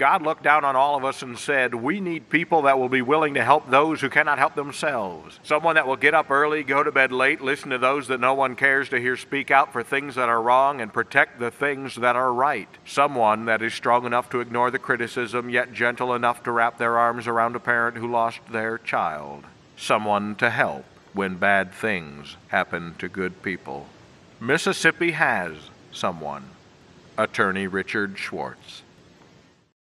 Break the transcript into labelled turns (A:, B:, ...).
A: God looked down on all of us and said, we need people that will be willing to help those who cannot help themselves. Someone that will get up early, go to bed late, listen to those that no one cares to hear speak out for things that are wrong and protect the things that are right. Someone that is strong enough to ignore the criticism, yet gentle enough to wrap their arms around a parent who lost their child. Someone to help when bad things happen to good people. Mississippi has someone. Attorney Richard Schwartz.